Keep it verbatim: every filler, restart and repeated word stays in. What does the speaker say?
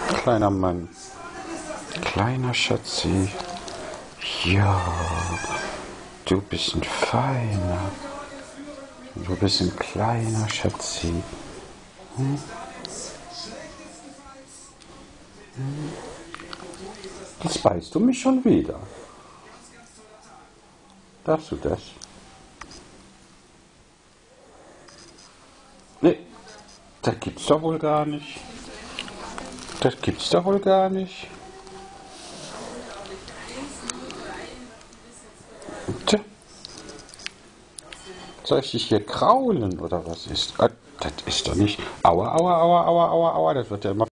Kleiner Mann. Kleiner Schatzi. Ja, du bist ein Feiner. Du bist ein kleiner Schatzi. Hm? Hm? Jetzt beißt du mich schon wieder. Darfst du das? Nee, das gibt's doch wohl gar nicht. Das gibt's doch wohl gar nicht. Tja. Soll ich dich hier kraulen oder was ist? Ah, das ist doch nicht. Aua, aua, aua, aua, aua, aua. Das wird ja immer.